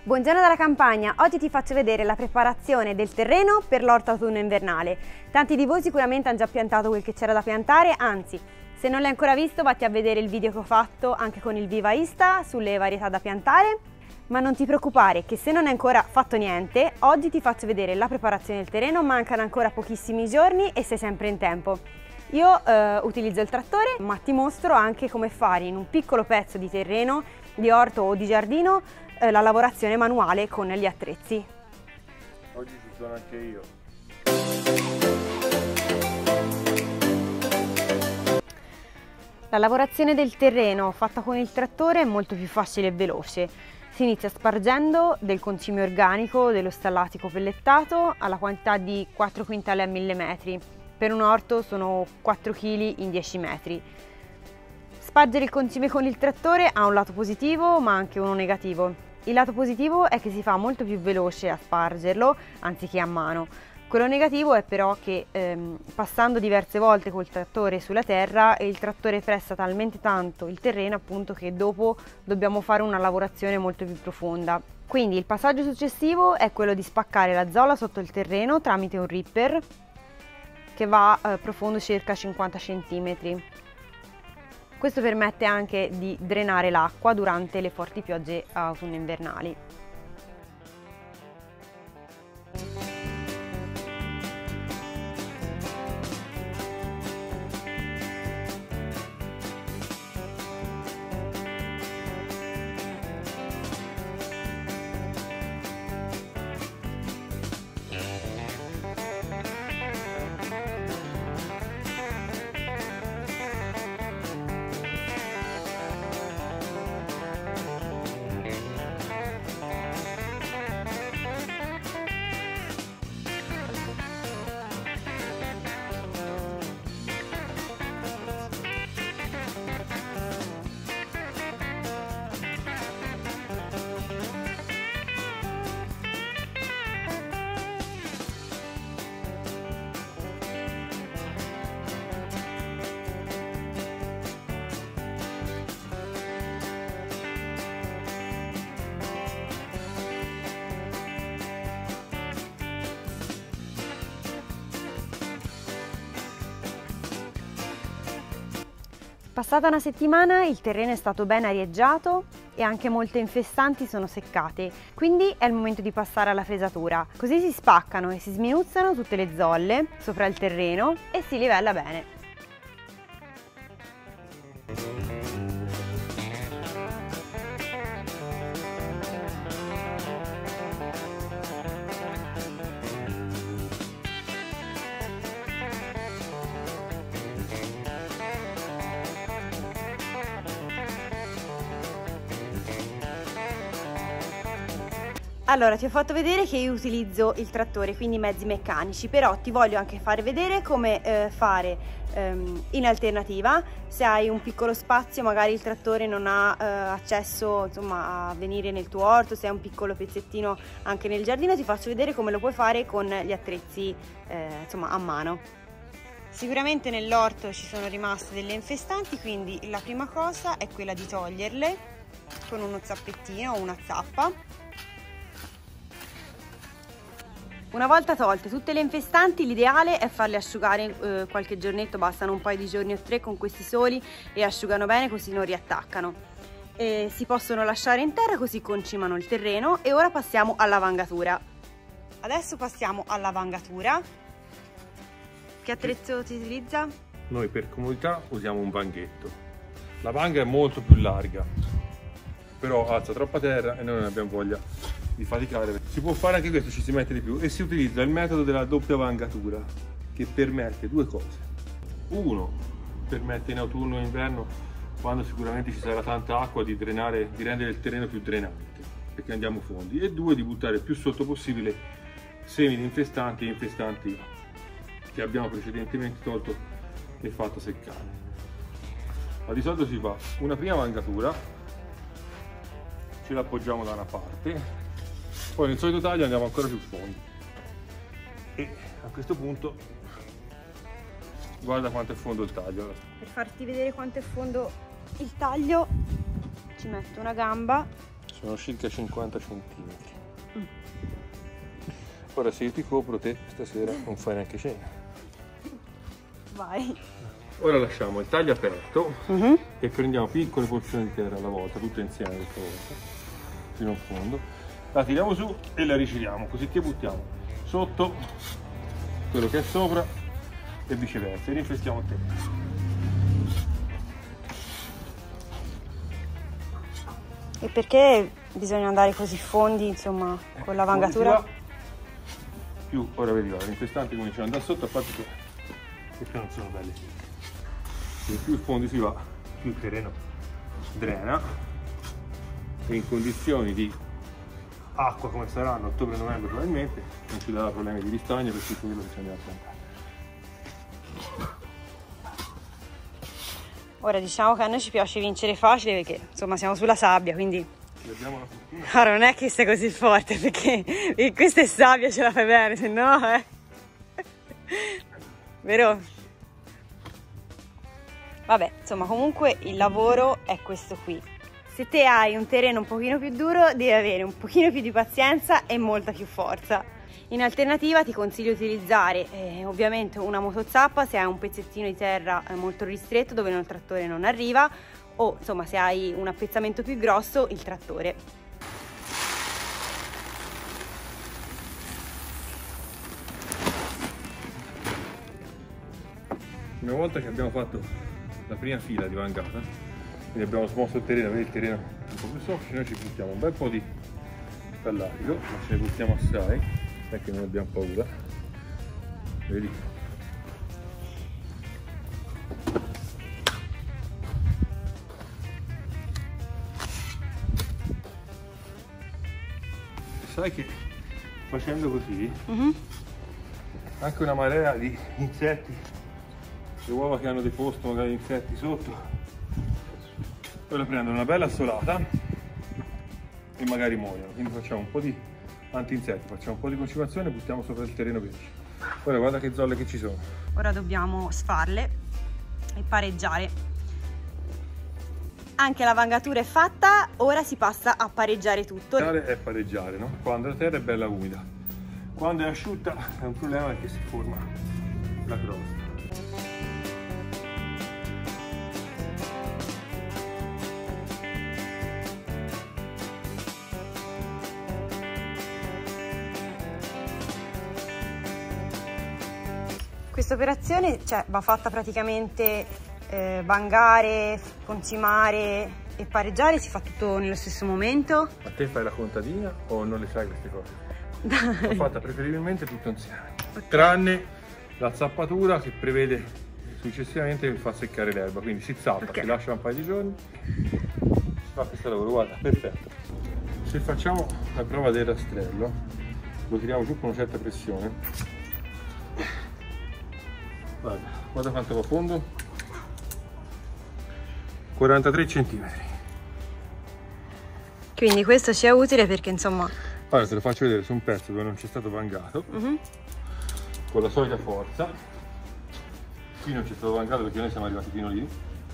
Buongiorno dalla campagna, oggi ti faccio vedere la preparazione del terreno per l'orto autunno-invernale. Tanti di voi sicuramente hanno già piantato quel che c'era da piantare, anzi, se non l'hai ancora visto vatti a vedere il video che ho fatto anche con il vivaista sulle varietà da piantare. Ma non ti preoccupare che se non hai ancora fatto niente, oggi ti faccio vedere la preparazione del terreno, mancano ancora pochissimi giorni e sei sempre in tempo. Io utilizzo il trattore, ma ti mostro anche come fare in un piccolo pezzo di terreno, di orto o di giardino, la lavorazione manuale con gli attrezzi. Oggi ci sono anche io. La lavorazione del terreno fatta con il trattore è molto più facile e veloce. Si inizia spargendo del concime organico, dello stallatico pellettato alla quantità di 4 quintali a 1000 metri. Per un orto sono 4 kg in 10 metri. Spargere il concime con il trattore ha un lato positivo ma anche uno negativo. Il lato positivo è che si fa molto più veloce a spargerlo anziché a mano. Quello negativo è però che passando diverse volte col trattore sulla terra, il trattore pressa talmente tanto il terreno appunto che dopo dobbiamo fare una lavorazione molto più profonda. Quindi il passaggio successivo è quello di spaccare la zola sotto il terreno tramite un ripper che va profondo circa 50 cm. Questo permette anche di drenare l'acqua durante le forti piogge autunno-invernali. Passata una settimana il terreno è stato ben arieggiato e anche molte infestanti sono seccate, quindi è il momento di passare alla fresatura. Così si spaccano e si sminuzzano tutte le zolle sopra il terreno e si livella bene. Allora, ti ho fatto vedere che io utilizzo il trattore, quindi mezzi meccanici, però ti voglio anche fare vedere come fare in alternativa. Se hai un piccolo spazio, magari il trattore non ha accesso insomma, a venire nel tuo orto, se hai un piccolo pezzettino anche nel giardino, ti faccio vedere come lo puoi fare con gli attrezzi insomma, a mano. Sicuramente nell'orto ci sono rimaste delle infestanti, quindi la prima cosa è quella di toglierle con uno zappettino o una zappa. Una volta tolte tutte le infestanti, l'ideale è farle asciugare qualche giornetto, bastano un paio di giorni o 3 con questi soli e asciugano bene così non riattaccano. Si possono lasciare in terra così concimano il terreno e ora passiamo alla vangatura. Adesso passiamo alla vangatura. Che attrezzo si utilizza? Noi per comodità usiamo un vanghetto. La vanga è molto più larga, però alza troppa terra e noi non abbiamo voglia di faticare. Si può fare anche questo, ci si mette di più e si utilizza il metodo della doppia vangatura che permette due cose. Uno, permette in autunno e inverno, quando sicuramente ci sarà tanta acqua, di drenare, di rendere il terreno più drenante perché andiamo fondi, e due, di buttare il più sotto possibile semi di infestanti e infestanti che abbiamo precedentemente tolto e fatto seccare. Ma di solito si fa una prima vangatura, ce l'appoggiamo da una parte, poi nel solito taglio andiamo ancora più fondo e a questo punto guarda quanto è fondo il taglio. Per farti vedere quanto è fondo il taglio ci metto una gamba Sono circa 50 centimetri. Ora se io ti copro, te stasera non fai neanche cena. Vai. Ora lasciamo il taglio aperto e prendiamo piccole porzioni di terra alla volta, tutte insieme questa volta, fino in fondo. La tiriamo su e la rigiriamo, così che buttiamo sotto quello che è sopra e viceversa, e rinfestiamo il terreno. E perché bisogna andare così fondi, insomma, con la vangatura? Più, ora vedi, gli infestanti cominciano ad andare sotto, a parte che questi non sono belli. Quindi più in fondi si va, più il terreno drena, e in condizioni di acqua come saranno ottobre-novembre probabilmente non ci darà problemi di ristagno, per tutto quello che ci andiamo a piantare. Ora diciamo che a noi ci piace vincere facile perché insomma siamo sulla sabbia, quindi ora non è che sia così forte perché questa è sabbia, ce la fai bene, se no vero? Vabbè, insomma comunque il lavoro è questo qui. Se te hai un terreno un pochino più duro devi avere un pochino più di pazienza e molta più forza. In alternativa ti consiglio di utilizzare ovviamente una motozappa se hai un pezzettino di terra molto ristretto dove il trattore non arriva, o insomma se hai un appezzamento più grosso il trattore. Una volta che abbiamo fatto la prima fila di vangata, quindi abbiamo smosso il terreno, vedi il terreno un po' più soffice, noi ci buttiamo un bel po' di stallatico, ma ce ne buttiamo assai. Che non abbiamo paura, vedi? Sai che facendo così anche una marea di insetti, le uova che hanno deposto magari insetti sotto, poi prendono una bella assolata e magari muoiono, quindi facciamo un po' di anti-insetti, facciamo un po' di concimazione e buttiamo sopra il terreno che esce. Ora guarda che zolle che ci sono. Ora dobbiamo sfarle e pareggiare. Anche la vangatura è fatta, ora si passa a pareggiare tutto. È pareggiare, no? Quando la terra è bella umida. Quando è asciutta è un problema perché si forma la crosta. Questa operazione va fatta praticamente vangare, concimare e pareggiare, si fa tutto nello stesso momento. Ma te fai la contadina o non le sai queste cose? L'ho fatta preferibilmente tutto insieme, tranne la zappatura che prevede successivamente che fa seccare l'erba, quindi si zappa, si lascia un paio di giorni, si fa questo lavoro, guarda, perfetto. Se facciamo la prova del rastrello, lo tiriamo giù con una certa pressione. Guarda quanto va fondo, 43 cm. Quindi questo ci è utile perché insomma... Allora te lo faccio vedere su un pezzo dove non c'è stato vangato, con la solita forza. Qui non c'è stato vangato perché noi siamo arrivati fino lì.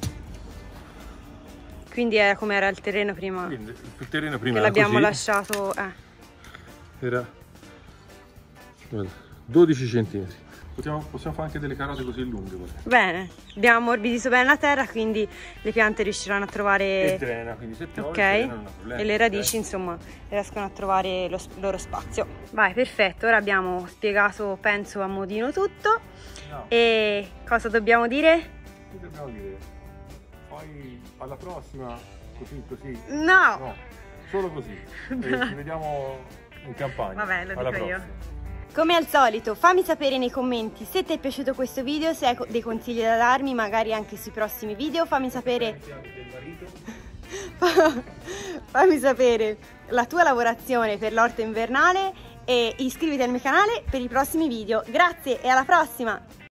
Quindi è come era il terreno prima. Quindi il terreno prima che l'abbiamo lasciato... Era 12 cm. Possiamo fare anche delle carote così lunghe. Bene, abbiamo ammorbidito bene la terra, quindi le piante riusciranno a trovare... E drena, quindi se piove non ha problemi. E le radici insomma riescono a trovare il loro spazio. Vai, perfetto, ora abbiamo spiegato penso a modino tutto. No. E cosa dobbiamo dire? Che dobbiamo dire? Poi alla prossima, così. No! Solo così. E ci vediamo in campagna. Vabbè, lo dico io. Come al solito fammi sapere nei commenti se ti è piaciuto questo video, se hai dei consigli da darmi magari anche sui prossimi video, fammi sapere fammi sapere la tua lavorazione per l'orto invernale e iscriviti al mio canale per i prossimi video. Grazie e alla prossima!